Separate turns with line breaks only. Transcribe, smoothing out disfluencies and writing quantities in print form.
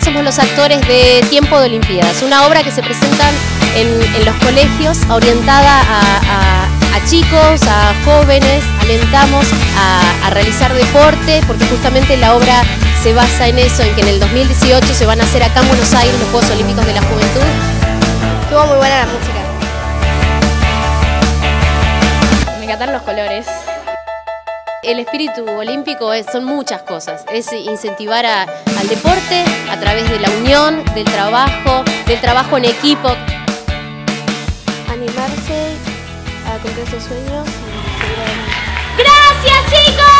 somos los actores de Tiempo de Olimpiadas, una obra que se presenta en los colegios, orientada a chicos, a jóvenes. Alentamos a realizar deporte, porque justamente la obra se basa en eso, en que en el 2018 se van a hacer acá en Buenos Aires los Juegos Olímpicos de la Juventud.
Estuvo muy buena la música.
Me encantaron los colores. El espíritu olímpico son muchas cosas, es incentivar al deporte a través de la unión, del trabajo en equipo.
Animarse a cumplir sus sueños y seguir adelante.
¡Gracias, chicos!